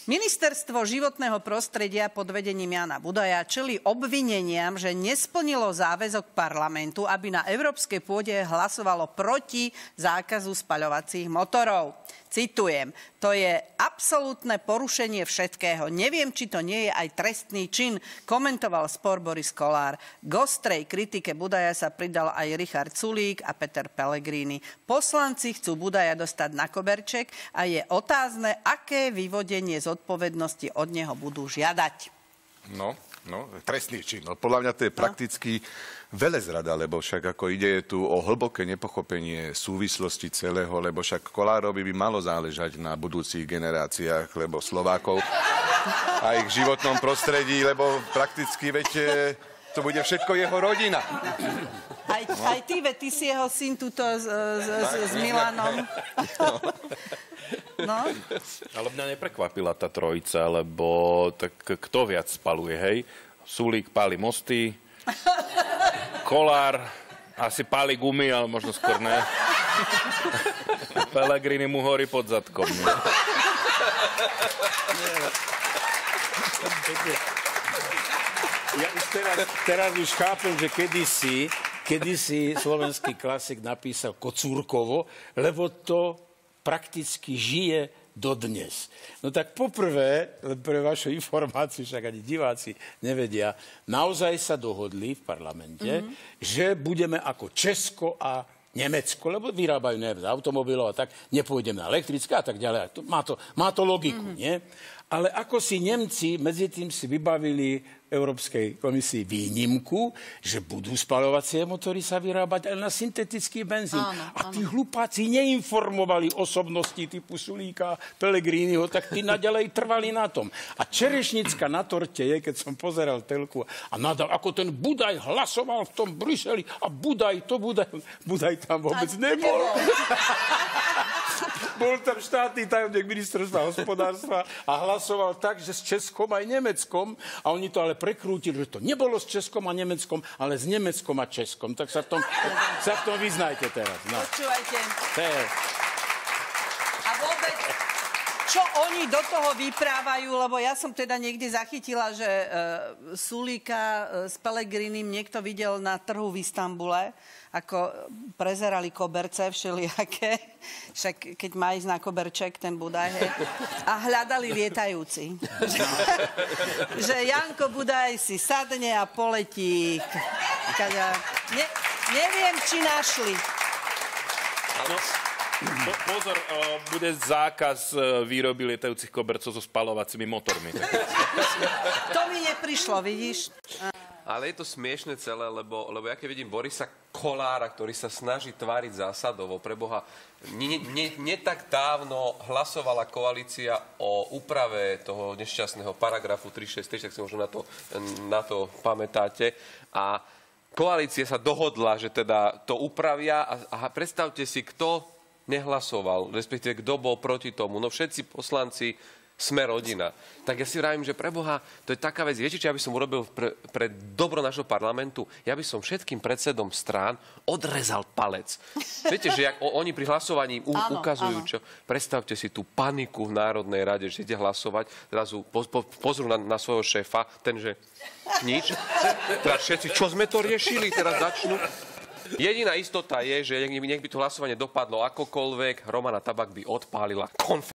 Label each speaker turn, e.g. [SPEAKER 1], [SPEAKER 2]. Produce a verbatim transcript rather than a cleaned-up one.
[SPEAKER 1] Ministerstvo životného prostredia pod vedením Jána Budaja čelí obvineniam, že nesplnilo záväzok parlamentu, aby na európskej pôde hlasovalo proti zákazu spaľovacích motorov. Citujem, to je absolútne porušenie všetkého. Neviem, či to nie je aj trestný čin, komentoval spor Boris Kollár. K ostrej kritike Budaja sa pridal aj Richard Sulík a Peter Pellegrini. Poslanci chcú Budaja dostať na koberček a je otázne, aké vyvodenie zodpovednosti od neho budú žiadať.
[SPEAKER 2] No, no, trestný čin. No, podľa mňa to je prakticky velezrada, lebo však ako ide tu o hlboké nepochopenie súvislosti celého, lebo však Kollárovi by malo záležať na budúcich generáciách, lebo Slovákov a ich životnom prostredí, lebo prakticky, veď, to bude všetko jeho rodina.
[SPEAKER 1] Aj, no. aj ty, veď ty si jeho syn tuto s, s, s, s Milanom. No.
[SPEAKER 3] Ale mňa neprekvapila tá trojica, lebo tak kto viac spaluje, hej? Sulík páli mosty, Kollár asi páli gumy, ale možno skôr ne. Pellegrini mu horí pod zadkom. Ne?
[SPEAKER 4] Ja už teraz, teraz už chápem, že kedysi, kedysi slovenský klasik napísal Kocúrkovo, lebo to prakticky žije dodnes. No tak poprvé, pre vašu informáciu, však ani diváci nevedia, naozaj sa dohodli v parlamente, mm-hmm. že budeme ako Česko a Nemecko, lebo vyrábajú neviem, z automobilov a tak, nepôjdem na elektrické a tak ďalej. Má to, má to logiku, mm-hmm. nie? Ale ako si Nemci medzi tým si vybavili Európskej komisii výnimku, že budú spaľovacie motory sa vyrábať aj na syntetický benzín. Áno, a tí áno. hlupáci neinformovali osobnosti typu Sulíka, Pellegriniho, tak tí naďalej trvali na tom. A čerešnická na torte je, keď som pozeral telku a nadal, ako ten Budaj hlasoval v tom Bruseli a Budaj, to Budaj, Budaj tam vôbec a nebol. Bol tam štátny tajomník ministerstva hospodárstva a hlasoval tak, že s Českom aj Nemeckom, a oni to ale prekrútili, že to nebolo s Českom a Nemeckom, ale s Nemeckom a Českom. Tak sa v tom, sa v tom vyznajte teraz. No.
[SPEAKER 1] Počúvajte.
[SPEAKER 4] Je...
[SPEAKER 1] A vôbec, čo oni do toho vyprávajú, lebo ja som teda niekde zachytila, že uh, Sulíka uh, s Pellegrinim niekto videl na trhu v Istanbule, ako prezerali koberce všelijaké, však keď má ísť na koberček ten Budaj, hej, a hľadali lietajúci. Že, že Janko Budaj si sadne a poletí. Ne, neviem, či našli.
[SPEAKER 3] No, po, pozor, uh, bude zákaz uh, výroby lietajúcich kobercov so spaľovacími motormi.
[SPEAKER 1] To mi neprišlo, vidíš?
[SPEAKER 5] Ale je to smiešne celé, lebo, lebo ja keď vidím Borisa Kollára, ktorý sa snaží tváriť zásadovo, preboha, nie, nie, nie tak dávno hlasovala koalícia o úprave toho nešťastného paragrafu tri šesť tri, tak si možno na to, na to pamätáte. A koalícia sa dohodla, že teda to upravia a, a predstavte si, kto nehlasoval, respektíve kto bol proti tomu. No všetci poslanci Sme rodina. Tak ja si vravím, že preboha, to je taká vec. Viete, čo ja by som urobil pre, pre dobro našho parlamentu? Ja by som všetkým predsedom strán odrezal palec. Viete, že jak o, oni pri hlasovaní u, áno, ukazujú, áno. čo? Predstavte si tú paniku v Národnej rade, že ide hlasovať, zrazu po, po, pozrú na, na svojho šéfa, ten, že nič. Teraz všetci, čo sme to riešili? Teraz začnú. Jediná istota je, že nech by to hlasovanie dopadlo akokoľvek, Romana Tabak by odpálila konf-